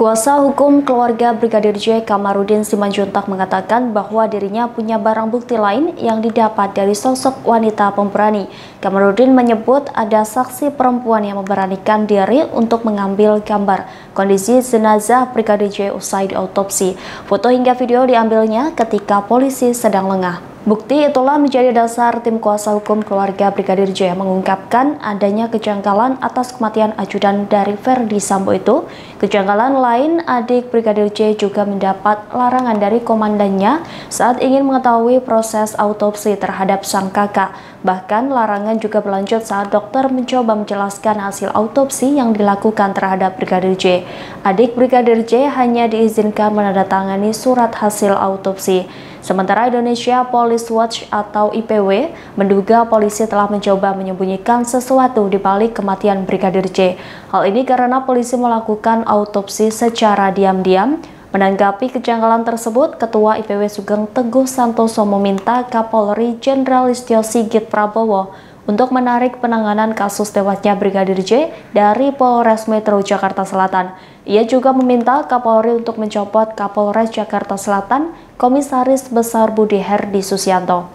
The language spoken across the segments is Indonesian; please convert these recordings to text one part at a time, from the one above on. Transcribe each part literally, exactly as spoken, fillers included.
Kuasa hukum keluarga Brigadir J. Kamarudin Simanjuntak mengatakan bahwa dirinya punya barang bukti lain yang didapat dari sosok wanita pemberani. Kamarudin menyebut ada saksi perempuan yang memberanikan diri untuk mengambil gambar kondisi jenazah Brigadir J usai diautopsi. Foto hingga video diambilnya ketika polisi sedang lengah. Bukti itulah menjadi dasar tim kuasa hukum keluarga Brigadir J mengungkapkan adanya kejanggalan atas kematian ajudan dari Verdi Sambo itu. Kejanggalan lain, adik Brigadir J juga mendapat larangan dari komandannya saat ingin mengetahui proses autopsi terhadap sang kakak. Bahkan larangan juga berlanjut saat dokter mencoba menjelaskan hasil autopsi yang dilakukan terhadap Brigadir J. Adik Brigadir J hanya diizinkan menandatangani surat hasil autopsi. Sementara Indonesia Police Watch atau I P W menduga polisi telah mencoba menyembunyikan sesuatu di balik kematian Brigadir J. Hal ini karena polisi melakukan autopsi secara diam-diam. Menanggapi kejanggalan tersebut, Ketua I P W Sugeng Teguh Santoso meminta Kapolri Jenderal Listio Sigit Prabowo untuk menarik penanganan kasus tewasnya Brigadir J dari Polres Metro Jakarta Selatan. Ia juga meminta Kapolri untuk mencopot Kapolres Jakarta Selatan, Komisaris Besar Budi Herdi Susianto.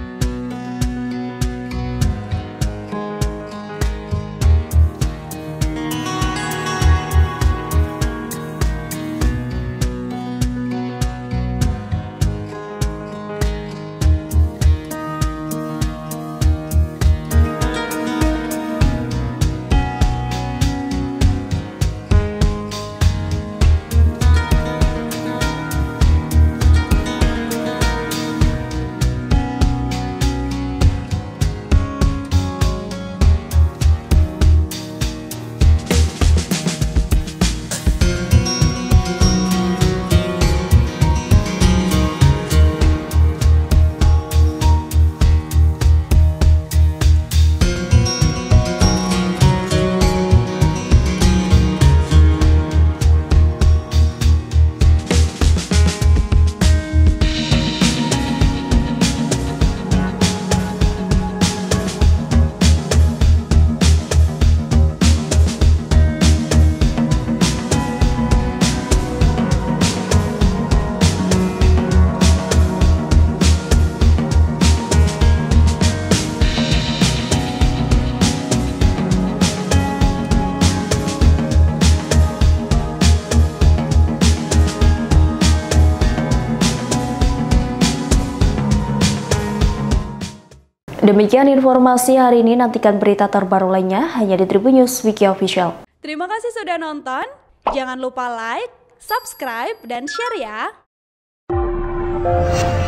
Demikian informasi hari ini, nantikan berita terbaru lainnya hanya di Tribun News Wiki Official. Terima kasih sudah nonton, jangan lupa like, subscribe, dan share ya!